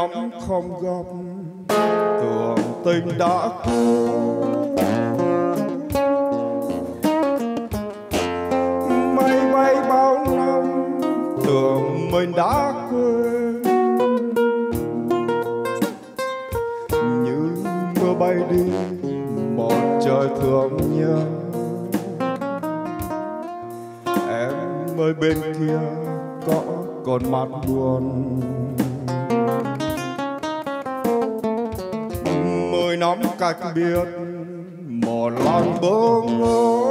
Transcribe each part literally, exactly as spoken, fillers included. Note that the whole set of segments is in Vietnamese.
năm không gặp, tưởng tình đã cũ. Mây bay bao năm, tưởng mình đã quên. Như mưa bay đi, một trời thương nhớ. Em ơi bên kia có còn mắt buồn. Mười năm cách biệt, một lòng bơ ngơ.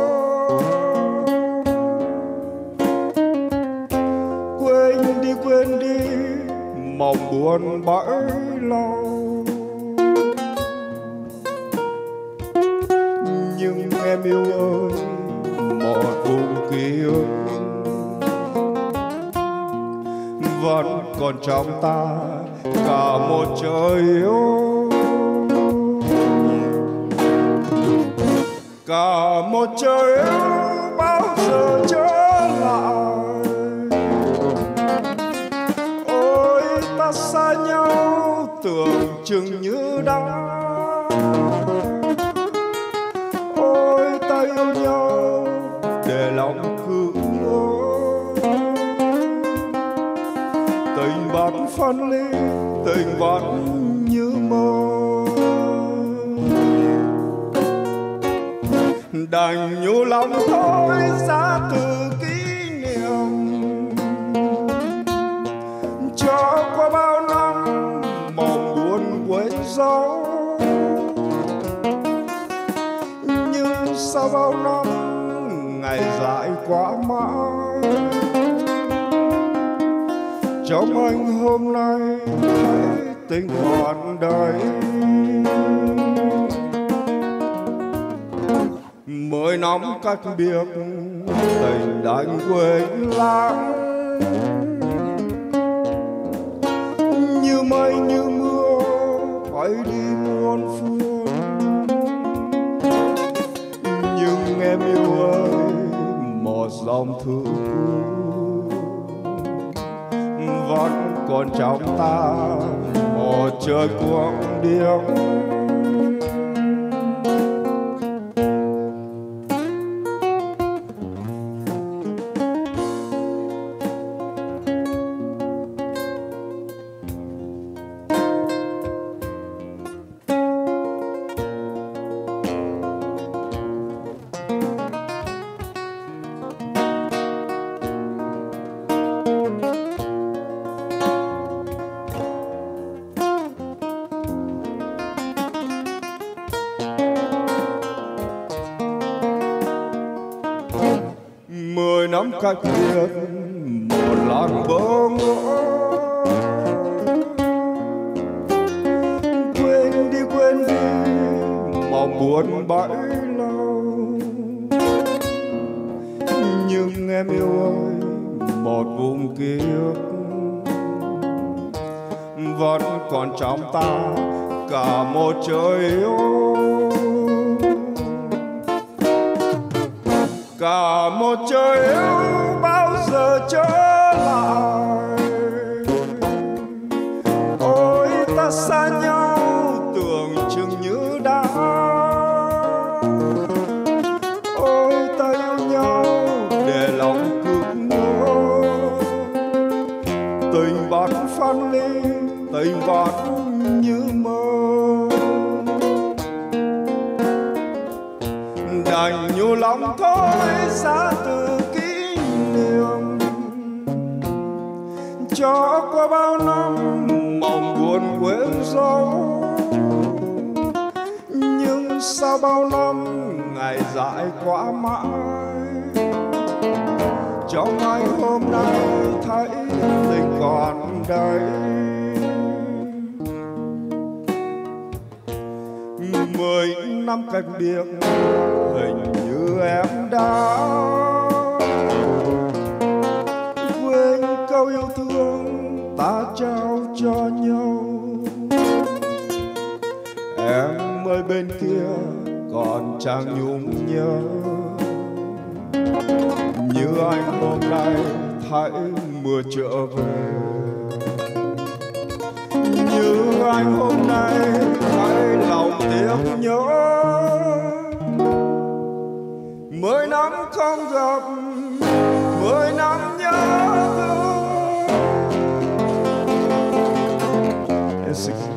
Quên đi quên đi, mong buồn bãi lâu. Nhưng em yêu ơi, một vùng ký ức vẫn còn trong ta cả một trời yêu, cả một trời yêu bao giờ trở lại. Ôi ta xa nhau tưởng chừng như đã, ôi ta yêu nhau để lòng cứ ngỡ. Tình vẫn phân ly, tình vẫn như mơ. Đành nhủ lòng thôi ra từ kỷ niệm, cho qua bao năm mong buồn quên dấu. Nhưng sau bao năm ngày dài quá mãi, trong anh hôm nay thấy tình còn đây. Mười năm cách biệt, tình đành quên lãng. Như mây như mưa bay đi muôn phương. Nhưng em yêu ơi, một dòng thư cũ vẫn còn trong ta một trời cuồng điên. Mười năm cách biệt, một làn bơ ngỡ. Quên đi quên đi, mong buồn bãi lâu. Nhưng em yêu ơi, một vùng ký ức vẫn còn trong ta cả một trời yêu, cả một trời yêu bao giờ trở lại. Ôi ta xa nhau tưởng chừng như đã, ôi ta yêu nhau để lòng cứ ngỡ. Tình vẫn phân ly, tình vẫn như mơ. Đành nhủ lòng thôi xa từ kỷ niệm, cho qua bao năm mong buồn quên dấu. Nhưng sau bao năm ngày dài quá mãi, trong anh hôm nay thấy tình còn đây. Mười năm cách biệt, hình như em đã quên câu yêu thương ta trao cho nhau. Em ơi bên kia còn chẳng nhung nhớ, như anh hôm nay thấy mưa trở về. như anh hôm nay hãy lòng tiếc nhớ. Mới năm không gặp, mới năm nhớ thương.